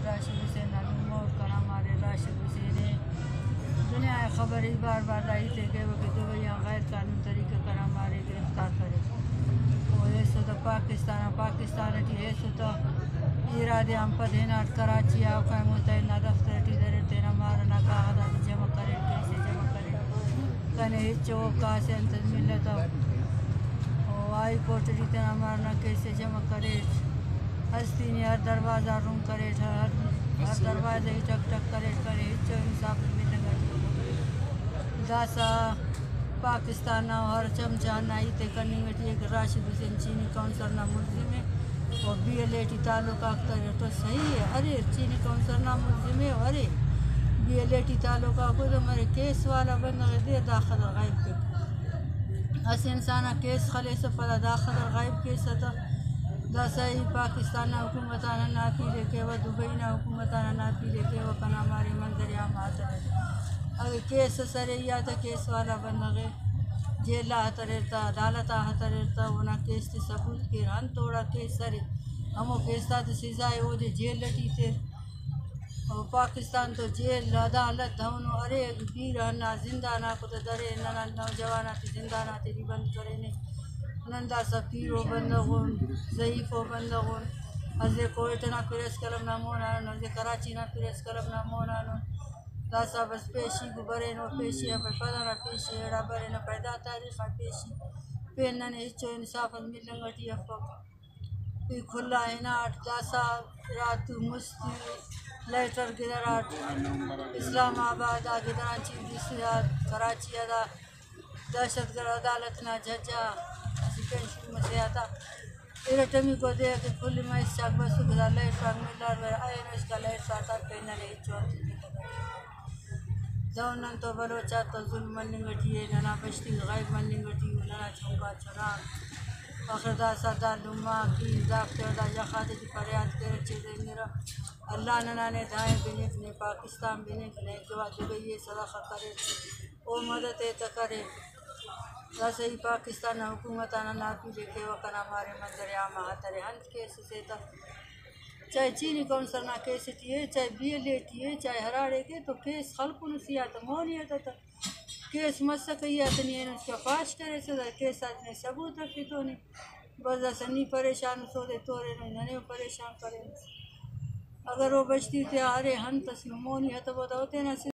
راشد حسین الموت کنا مارے راشد حسین دنیا خبری بار بار لائی تھے کہ وہ دبیاں غیر قانون طریقے کنا مارے گرفتار کرے اور ایسو تو پاکستان ٹی ایسو تو ایراد ہم پدیناٹ کراچی آو قائم متحدہ دفتر ٹی در تینا مارنا کاغذات جمع کرے کیسے جمع کرے کنے ہچو کاسے انتظ ملتا آئی کورٹ ٹی تینا مارنا کیسے جمع کرے ہستینی ہر دروازہ روم کرے ہر دروازہ ہی ٹک ٹک کرے ہچو انصاف ملنگا داسا پاکستان نہ ہر چمچہ نائی تے کرنی ویٹی ایک راشد حسین چینی کونسل نہ ملزم ہے اور بی ایل اے ٹی تعلق آکتر تو صحیح ہے ارے چینی کونسل نہ ملزم ہے ارے بی ایل اے ٹی تعلق آکو تو مرے کیس والا بندہ دے داخل غائب کے اس انسانہ کیس خلے سے پدا داخل غائب کیس تا دا صحیح پاکستان نہ حکومتانہ ناپی لے کے وہ دبئی نہ حکومتانہ ناپی لے کے وہ کنا ماری منظر عام آتا ہے اگر کیس سرے یا تا کیس والا بندہ جیل آتا رہتا عدالت آتا رہتا ونا کیس تی ثبوت کے ہن توڑا کیس سرے ہمو کیس تا سزائے ہو دے جیل لٹی تے اور پاکستان تو جیل عدالت ہونو ارے بیر ہننا زندہ نا کو درے ننا نوجوانہ تی زندہ نا تی بند کرے نے نندا سا پیرو بندغون ضعیفو بندغون ازے کوئٹہ نا پریس کلم نا مونانو ازے کراچی نا پریس کلم نا مونانو داسا بس پیشی کو برینو پیشی پر پدانا پیشی ایڑا برینو پیدا تاریخ پیشی پیننے ہچو انصاف ملنگٹی افق کھلا ہناٹ داسا راتو مستی لیٹر گدراٹ اسلام آباد گدران چیز کراچی ادا دہشت گرد عدالت نا ججا اسی پینشن مسے آتا ایرٹمی کو دے کہ کھلی مائس چاک بسو گدا لیٹر ملار آئینو اس کا لیٹر آتا پیننے ہچو دونن تو بلوچا تو ظلم مننگٹی ہے ننا بشتی غائب مننگٹی ننا چونکا چنان آخر داسا دا لما کی داکتر دا جخاتے کی فریاد کرے چیزیں میرا اللہ ننا نے دائیں بینک نے پاکستان بینک نے جوا دبئی صدقہ کرے او مدد کرے داسا ہی پاکستان حکومتانہ ناپی لے کے وکنا مارے منظر عام آترے ہنچ کیس سے تا چاہے چینی کونسل نہ کیس ٹی ہے چاہے بی ایل اے ٹی ہے چاہے ہراڑے کے تو کیس خلق نسیات مونیت تا کیس مسکیات نہیں ہے اس کا فاش کرے سے کیس نے ثبوت رکھے تو نہیں بس سنی پریشان سو دے تورے ننے پریشان کرے اگر وہ بچتی تھے آرے ہن تسی مونی ہے تو وہ ہوتے نا